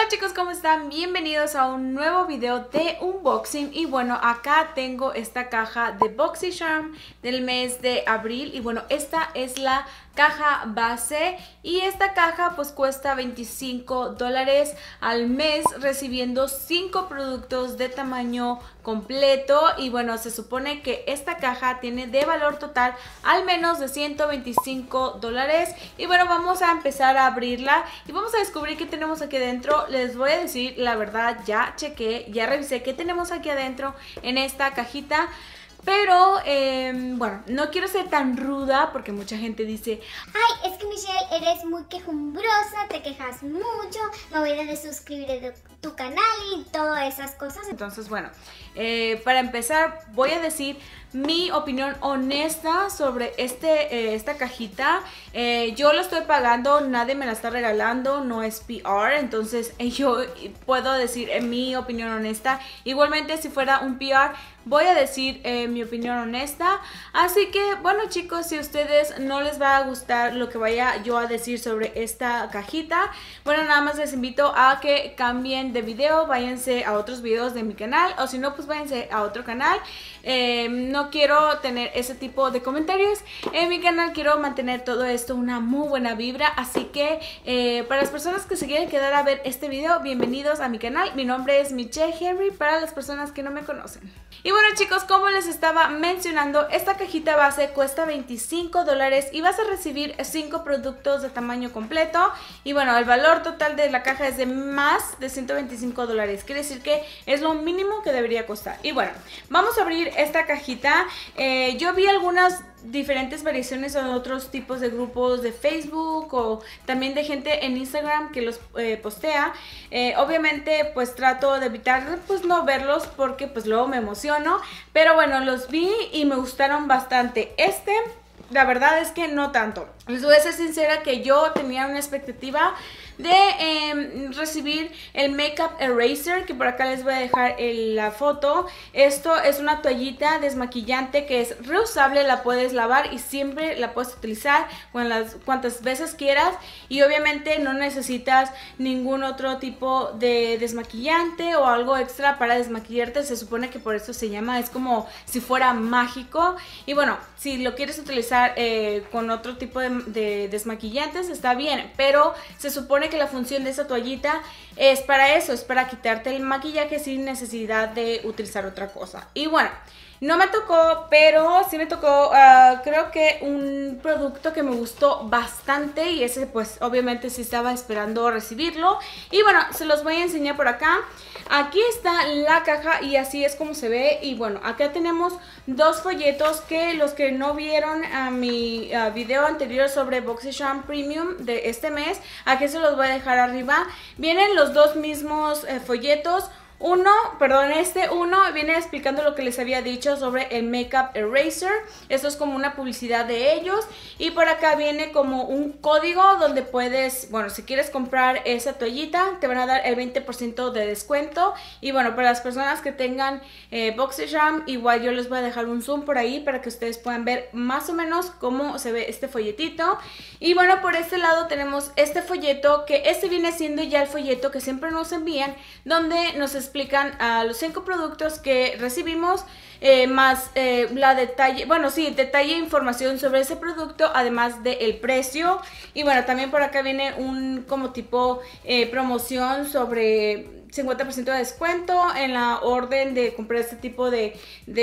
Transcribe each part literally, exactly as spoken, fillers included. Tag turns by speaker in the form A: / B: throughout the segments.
A: Hola chicos, ¿cómo están? Bienvenidos a un nuevo video de unboxing. Y bueno, acá tengo esta caja de BoxyCharm del mes de abril. Y bueno, esta es la caja base y esta caja pues cuesta veinticinco dólares al mes, recibiendo cinco productos de tamaño completo. Y bueno, se supone que esta caja tiene de valor total al menos de ciento veinticinco dólares. Y bueno, vamos a empezar a abrirla y vamos a descubrir qué tenemos aquí adentro. Les voy a decir la verdad, ya chequé, ya revisé qué tenemos aquí adentro en esta cajita. Pero, eh, bueno, no quiero ser tan ruda porque mucha gente dice:
B: ay, es que Michelle, eres muy quejumbrosa, te quejas mucho, me voy a desuscribir de tu canal y todas esas cosas.
A: Entonces, bueno, eh, para empezar voy a decir mi opinión honesta sobre este, eh, esta cajita. eh, Yo lo estoy pagando, nadie me la está regalando, no es P R. Entonces eh, yo puedo decir eh, mi opinión honesta. Igualmente si fuera un P R voy a decir eh, mi opinión honesta. Así que bueno chicos, si a ustedes no les va a gustar lo que vaya yo a decir sobre esta cajita, bueno, nada más les invito a que cambien de video, váyanse a otros videos de mi canal, o si no pues váyanse a otro canal. eh, No quiero tener ese tipo de comentarios en mi canal, quiero mantener todo esto una muy buena vibra. Así que eh, para las personas que se quieren quedar a ver este video, bienvenidos a mi canal. Mi nombre es Michelle Henry para las personas que no me conocen. Y bueno chicos, como les estaba mencionando, esta cajita base cuesta veinticinco dólares y vas a recibir cinco productos de tamaño completo. Y bueno, el valor total de la caja es de más de ciento veinticinco dólares, quiere decir que es lo mínimo que debería costar. Y bueno, vamos a abrir esta cajita. eh, Yo vi algunas diferentes variaciones en otros tipos de grupos de Facebook o también de gente en Instagram que los eh, postea. eh, Obviamente pues trato de evitar pues no verlos porque pues luego me emociono, pero bueno, los vi y me gustaron bastante. Este, la verdad es que no tanto. Les voy a ser sincera que yo tenía una expectativa de eh, recibir el Makeup Eraser, que por acá les voy a dejar el, la foto. Esto es una toallita desmaquillante que es reusable, la puedes lavar y siempre la puedes utilizar las, cuantas veces quieras. Y obviamente no necesitas ningún otro tipo de desmaquillante o algo extra para desmaquillarte. Se supone que por eso se llama, es como si fuera mágico. Y bueno, si lo quieres utilizar eh, con otro tipo de, de desmaquillantes está bien, pero se supone que la función de esa toallita es para eso, es para quitarte el maquillaje sin necesidad de utilizar otra cosa. Y bueno, no me tocó, pero sí me tocó uh, creo que un producto que me gustó bastante, y ese pues obviamente sí estaba esperando recibirlo. Y bueno, se los voy a enseñar por acá. Aquí está la caja y así es como se ve. Y bueno, acá tenemos dos folletos que los que no vieron a mi uh, video anterior sobre BoxyCharm Premium de este mes, aquí se los voy a dejar arriba. Vienen los dos mismos eh, folletos. Uno, perdón, este uno viene explicando lo que les había dicho sobre el Makeup Eraser. Esto es como una publicidad de ellos. Y por acá viene como un código donde puedes, bueno, si quieres comprar esa toallita, te van a dar el veinte por ciento de descuento. Y bueno, para las personas que tengan eh, BoxyCharm, igual yo les voy a dejar un zoom por ahí para que ustedes puedan ver más o menos cómo se ve este folletito. Y bueno, por este lado tenemos este folleto, que este viene siendo ya el folleto que siempre nos envían, donde nos explican a los cinco productos que recibimos, eh, más eh, la detalle, bueno sí, detalle e información sobre ese producto, además del precio. Y bueno, también por acá viene un como tipo eh, promoción sobre cincuenta por ciento de descuento en la orden de comprar este tipo de,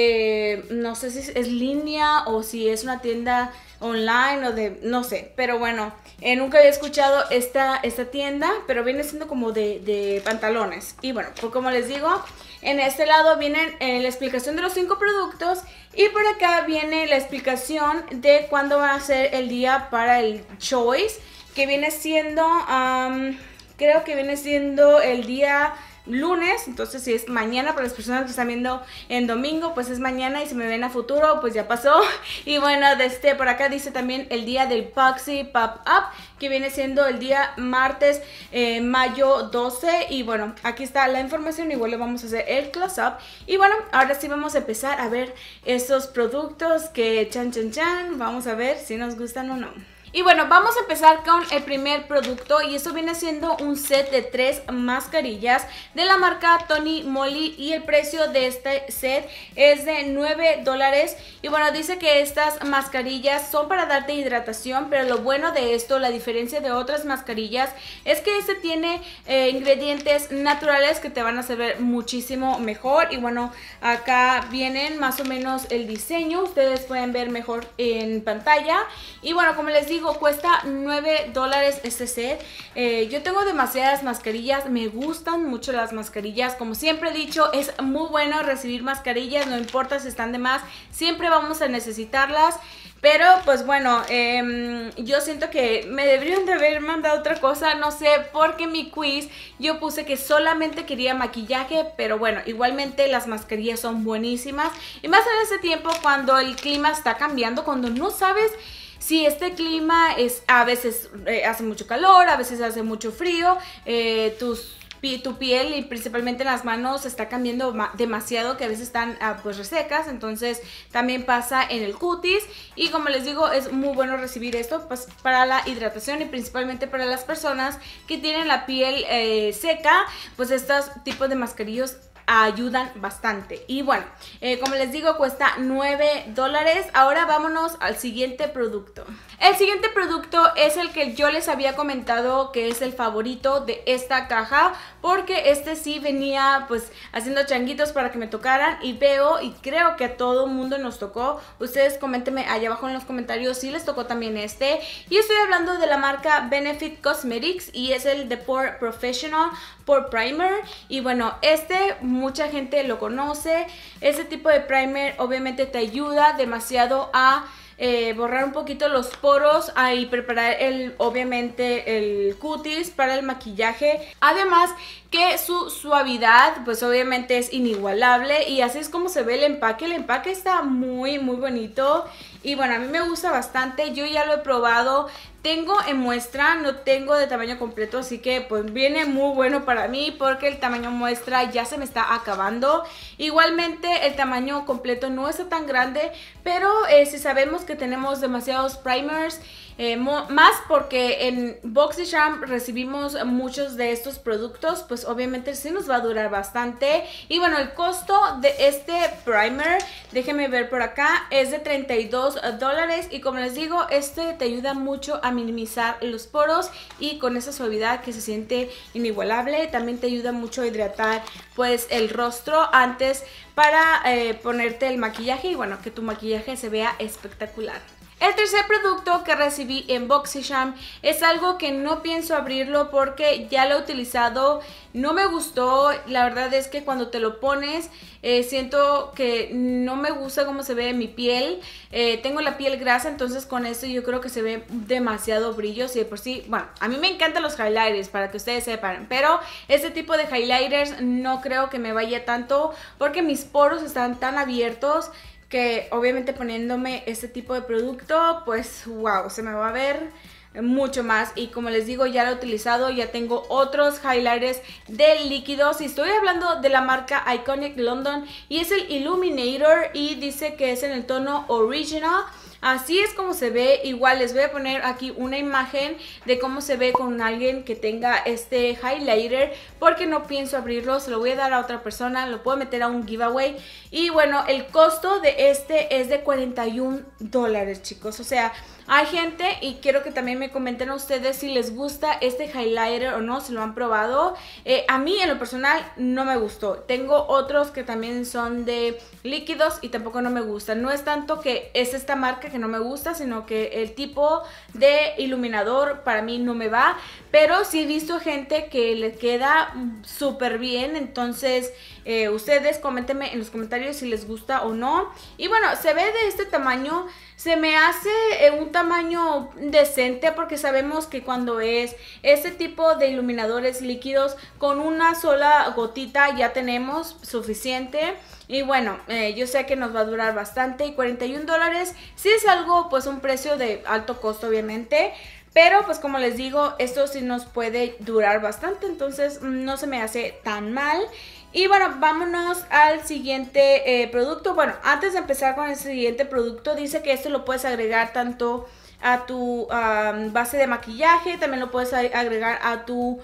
A: de no sé si es línea o si es una tienda online o de, no sé, pero bueno, eh, nunca había escuchado esta, esta tienda, pero viene siendo como de, de pantalones. Y bueno, pues como les digo, en este lado viene eh, la explicación de los cinco productos y por acá viene la explicación de cuándo va a ser el día para el Choice, que viene siendo, um, creo que viene siendo el día lunes. Entonces si es mañana, para las personas que están viendo en domingo, pues es mañana, y si me ven a futuro, pues ya pasó. Y bueno, desde por acá dice también el día del Boxy Pop Up, que viene siendo el día martes, eh, mayo doce. Y bueno, aquí está la información, igual le vamos a hacer el close up. Y bueno, ahora sí vamos a empezar a ver estos productos que chan chan chan, vamos a ver si nos gustan o no. Y bueno, vamos a empezar con el primer producto y esto viene siendo un set de tres mascarillas de la marca Tony Moly y el precio de este set es de nueve dólares. Y bueno, dice que estas mascarillas son para darte hidratación, pero lo bueno de esto, la diferencia de otras mascarillas, es que este tiene eh, ingredientes naturales que te van a hacer ver muchísimo mejor. Y bueno, acá vienen más o menos el diseño, ustedes pueden ver mejor en pantalla. Y bueno, como les digo, cuesta nueve dólares este set. Eh, yo tengo demasiadas mascarillas, me gustan mucho las mascarillas. Como siempre he dicho, es muy bueno recibir mascarillas, no importa si están de más, siempre vamos a necesitarlas. Pero pues bueno, eh, yo siento que me deberían de haber mandado otra cosa, no sé, porque mi quiz yo puse que solamente quería maquillaje, pero bueno, igualmente las mascarillas son buenísimas. Y más en ese tiempo cuando el clima está cambiando, cuando no sabes si este clima es, a veces eh, hace mucho calor, a veces hace mucho frío, eh, tus... tu piel y principalmente en las manos está cambiando demasiado, que a veces están ah, pues resecas, entonces también pasa en el cutis. Y como les digo, es muy bueno recibir esto pues para la hidratación y principalmente para las personas que tienen la piel eh, seca, pues estos tipos de mascarillas ayudan bastante. Y bueno, eh, como les digo, cuesta nueve dólares. Ahora vámonos al siguiente producto. El siguiente producto es el que yo les había comentado que es el favorito de esta caja, porque este sí venía pues haciendo changuitos para que me tocaran, y veo y creo que a todo mundo nos tocó. Ustedes coméntenme allá abajo en los comentarios si les tocó también este. Y estoy hablando de la marca Benefit Cosmetics y es el The Pore Professional Pore Primer. Y bueno, este mucha gente lo conoce. Este tipo de primer obviamente te ayuda demasiado a Eh, borrar un poquito los poros ah, y preparar el, obviamente el cutis para el maquillaje. Además que su suavidad pues obviamente es inigualable y así es como se ve el empaque. El empaque está muy muy bonito y bueno, a mí me gusta bastante. Yo ya lo he probado. Tengo en muestra, no tengo de tamaño completo, así que pues viene muy bueno para mí porque el tamaño muestra ya se me está acabando. Igualmente el tamaño completo no está tan grande, pero eh, si sabemos que tenemos demasiados primers, eh, más porque en BoxyCharm recibimos muchos de estos productos, pues obviamente sí nos va a durar bastante. Y bueno, el costo de este primer, déjenme ver por acá, es de treinta y dos dólares. Y como les digo, este te ayuda mucho a minimizar los poros y con esa suavidad que se siente inigualable. También te ayuda mucho a hidratar pues el rostro antes para eh, ponerte el maquillaje y bueno, que tu maquillaje se vea espectacular. El tercer producto que recibí en BoxyCharm es algo que no pienso abrirlo porque ya lo he utilizado, no me gustó. La verdad es que cuando te lo pones eh, siento que no me gusta cómo se ve mi piel. Eh, tengo la piel grasa, entonces con esto yo creo que se ve demasiado brillo. Si de por sí, bueno, a mí me encantan los highlighters para que ustedes sepan, pero este tipo de highlighters no creo que me vaya tanto porque mis poros están tan abiertos que obviamente poniéndome este tipo de producto, pues wow, se me va a ver mucho más. Y como les digo, ya lo he utilizado, ya tengo otros highlighters de líquidos y estoy hablando de la marca Iconic London y es el Illuminator y dice que es en el tono Original. Así es como se ve. Igual les voy a poner aquí una imagen de cómo se ve con alguien que tenga este highlighter, porque no pienso abrirlo, se lo voy a dar a otra persona, lo puedo meter a un giveaway. Y bueno, el costo de este es de cuarenta y un dólares, chicos. O sea, hay gente, y quiero que también me comenten a ustedes si les gusta este highlighter o no, si lo han probado. Eh, a mí en lo personal no me gustó. Tengo otros que también son de líquidos y tampoco no me gustan. No es tanto que es esta marca que no me gusta, sino que el tipo de iluminador para mí no me va. Pero sí he visto gente que le queda súper bien, entonces eh, ustedes coméntenme en los comentarios si les gusta o no. Y bueno, se ve de este tamaño. Se me hace eh, un tamaño decente porque sabemos que cuando es este tipo de iluminadores líquidos con una sola gotita ya tenemos suficiente. Y bueno, eh, yo sé que nos va a durar bastante y cuarenta y un dólares sí es algo, pues un precio de alto costo obviamente. Pero pues como les digo, esto sí nos puede durar bastante, entonces no se me hace tan mal. Y bueno, vámonos al siguiente eh, producto. Bueno, antes de empezar con el siguiente producto, dice que esto lo puedes agregar tanto a tu um, base de maquillaje. También lo puedes agregar a tu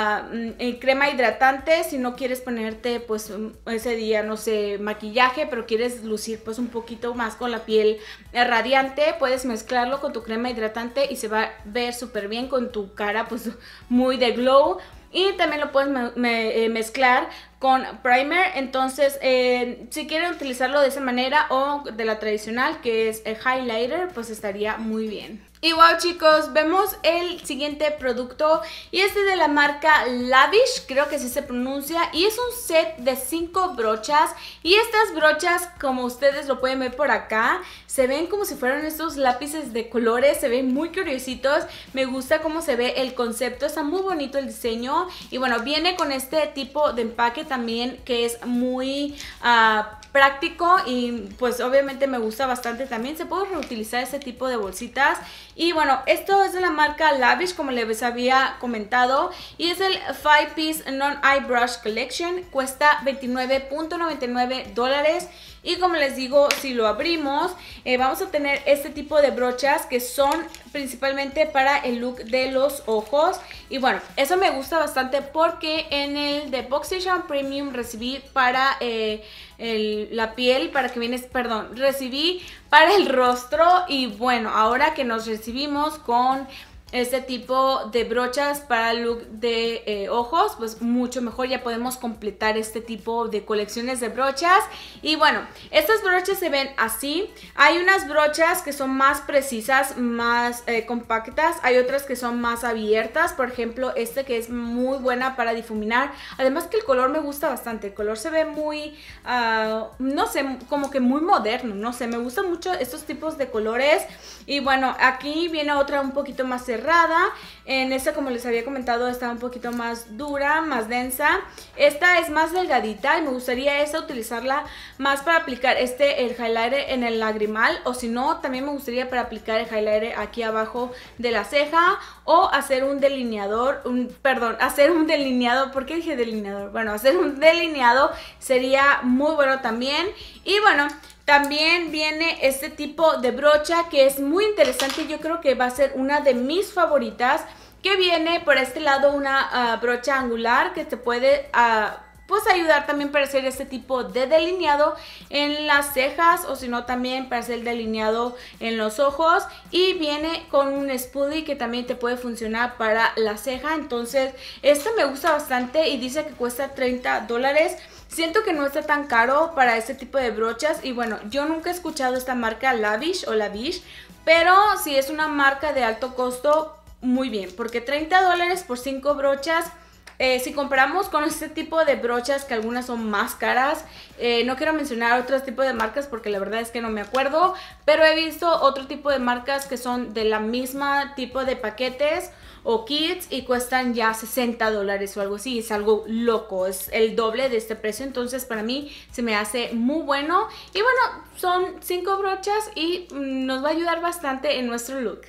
A: uh, crema hidratante si no quieres ponerte pues ese día, no sé, maquillaje, pero quieres lucir pues un poquito más con la piel radiante. Puedes mezclarlo con tu crema hidratante y se va a ver súper bien con tu cara pues muy de glow. Y también lo puedes me me eh, mezclar con primer. Entonces eh, si quieren utilizarlo de esa manera o de la tradicional, que es el highlighter, pues estaría muy bien. Y wow, chicos, vemos el siguiente producto y este es de la marca Lavish, creo que así se pronuncia, y es un set de cinco brochas. Y estas brochas, como ustedes lo pueden ver por acá, se ven como si fueran estos lápices de colores, se ven muy curiositos. Me gusta cómo se ve el concepto, está muy bonito el diseño. Y bueno, viene con este tipo de empaque también que es muy uh, práctico y pues obviamente me gusta bastante también. Se puede reutilizar este tipo de bolsitas. Y bueno, esto es de la marca Lavish, como les había comentado, y es el five piece Non-Eye Brush Collection. Cuesta veintinueve punto noventa y nueve dólares. Y como les digo, si lo abrimos, eh, vamos a tener este tipo de brochas que son principalmente para el look de los ojos. Y bueno, eso me gusta bastante porque en el de BoxyCharm Premium recibí para eh, el, la piel, para que vienes, perdón, recibí para el rostro. Y bueno, ahora que nos recibimos con este tipo de brochas para el look de eh, ojos, pues mucho mejor, ya podemos completar este tipo de colecciones de brochas. Y bueno, estas brochas se ven así. Hay unas brochas que son más precisas, más eh, compactas, hay otras que son más abiertas. Por ejemplo, este que es muy buena para difuminar, además que el color me gusta bastante, el color se ve muy, uh, no sé, como que muy moderno, no sé, me gustan mucho estos tipos de colores. Y bueno, aquí viene otra un poquito más cerrada. En esta, como les había comentado, está un poquito más dura, más densa. Esta es más delgadita y me gustaría esta utilizarla más para aplicar este, el highlighter en el lagrimal. O si no, también me gustaría para aplicar el highlighter aquí abajo de la ceja. O hacer un delineador, un, perdón, hacer un delineado. ¿Por qué dije delineador? Bueno, hacer un delineado sería muy bueno también. Y bueno, también viene este tipo de brocha que es muy interesante. Yo creo que va a ser una de mis favoritas. Que viene por este lado una uh, brocha angular que te puede uh, pues ayudar también para hacer este tipo de delineado en las cejas, o si no también para hacer el delineado en los ojos. Y viene con un spoolie que también te puede funcionar para la ceja. Entonces esta me gusta bastante y dice que cuesta treinta dólares. Siento que no está tan caro para este tipo de brochas. Y bueno, yo nunca he escuchado esta marca Lavish o Lavish, pero si es una marca de alto costo, muy bien, porque treinta dólares por cinco brochas. Eh, si comparamos con este tipo de brochas, que algunas son más caras, eh, no quiero mencionar otros tipos de marcas porque la verdad es que no me acuerdo, pero he visto otro tipo de marcas que son de la misma tipo de paquetes o kits y cuestan ya sesenta dólares o algo así. Es algo loco, es el doble de este precio. Entonces para mí se me hace muy bueno. Y bueno, son cinco brochas y mm, nos va a ayudar bastante en nuestro look.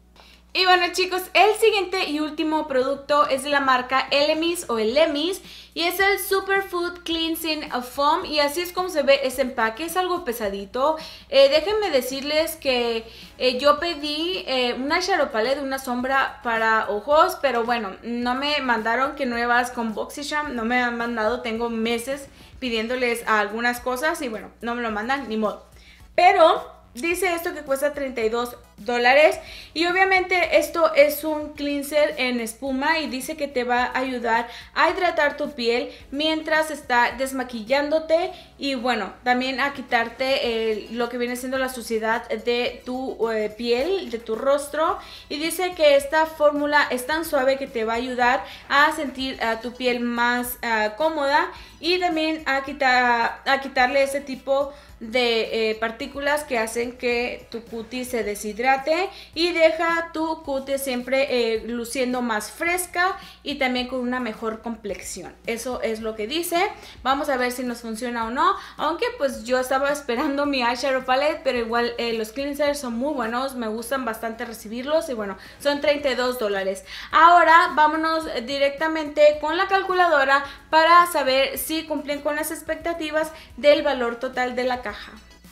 A: Y bueno, chicos, el siguiente y último producto es de la marca Elemis o Elemis y es el Superfood Cleansing Foam. Y así es como se ve ese empaque, es algo pesadito. Eh, déjenme decirles que eh, yo pedí eh, una shadow palette, una sombra para ojos, pero bueno, no me mandaron, que nuevas con BoxyCharm no me han mandado. Tengo meses pidiéndoles a algunas cosas y bueno, no me lo mandan, ni modo. Pero dice esto que cuesta treinta y dos dólares y obviamente esto es un cleanser en espuma y dice que te va a ayudar a hidratar tu piel mientras está desmaquillándote y bueno, también a quitarte eh, lo que viene siendo la suciedad de tu eh, piel, de tu rostro. Y dice que esta fórmula es tan suave que te va a ayudar a sentir uh, tu piel más uh, cómoda y también a, quitar, a quitarle ese tipo de eh, partículas que hacen que tu cutis se deshidrate y deja tu cutis siempre eh, luciendo más fresca y también con una mejor complexión. Eso es lo que dice. Vamos a ver si nos funciona o no, aunque pues yo estaba esperando mi eyeshadow palette, pero igual eh, los cleansers son muy buenos, me gustan bastante recibirlos y bueno, son treinta y dos dólares. Ahora vámonos directamente con la calculadora para saber si cumplen con las expectativas del valor total de la caja.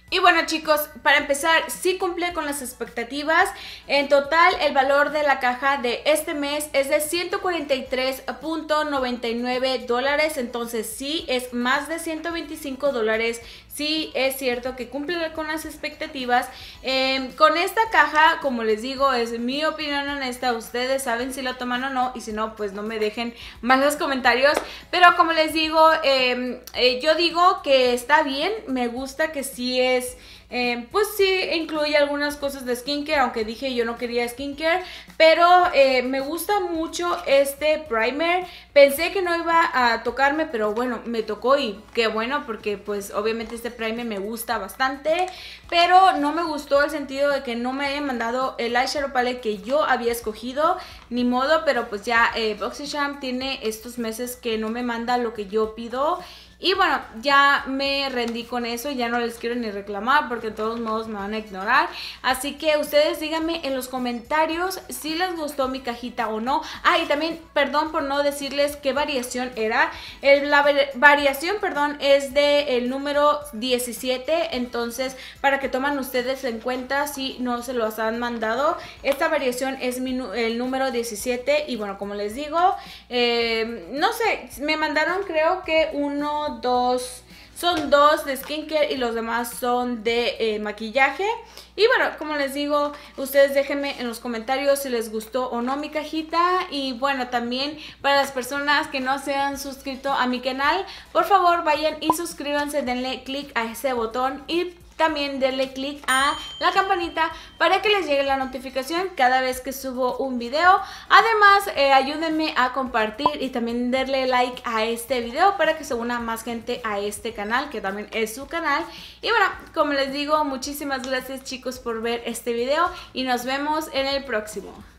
A: Y bueno chicos, para empezar, sí cumple con las expectativas. En total, el valor de la caja de este mes es de ciento cuarenta y tres punto noventa y nueve dólares. Entonces sí, es más de ciento veinticinco dólares. Sí, es cierto que cumple con las expectativas. Eh, con esta caja, como les digo, es mi opinión honesta. Ustedes saben si la toman o no. Y si no, pues no me dejen malos comentarios. Pero como les digo, eh, eh, yo digo que está bien. Me gusta que sí es... Eh, pues sí, incluye algunas cosas de skincare, aunque dije yo no quería skincare, pero eh, me gusta mucho este primer. Pensé que no iba a tocarme, pero bueno, me tocó y qué bueno, porque pues obviamente este primer me gusta bastante, pero no me gustó el sentido de que no me hayan mandado el eyeshadow palette que yo había escogido, ni modo, pero pues ya eh, BoxyCharm tiene estos meses que no me manda lo que yo pido. Y bueno, ya me rendí con eso, ya no les quiero ni reclamar porque de todos modos me van a ignorar. Así que ustedes díganme en los comentarios si les gustó mi cajita o no. Ah, y también, perdón por no decirles qué variación era. El, la variación, perdón, es de el número diecisiete. Entonces, para que tomen ustedes en cuenta si no se los han mandado, esta variación es mi, el número diecisiete. Y bueno, como les digo, eh, no sé, me mandaron creo que uno... dos, son dos de skincare y los demás son de eh, maquillaje. Y bueno, como les digo, ustedes déjenme en los comentarios si les gustó o no mi cajita. Y bueno, también para las personas que no se han suscrito a mi canal, por favor vayan y suscríbanse, denle click a ese botón y también denle click a la campanita para que les llegue la notificación cada vez que subo un video. Además, eh, ayúdenme a compartir y también darle like a este video para que se una más gente a este canal, que también es su canal. Y bueno, como les digo, muchísimas gracias chicos por ver este video y nos vemos en el próximo.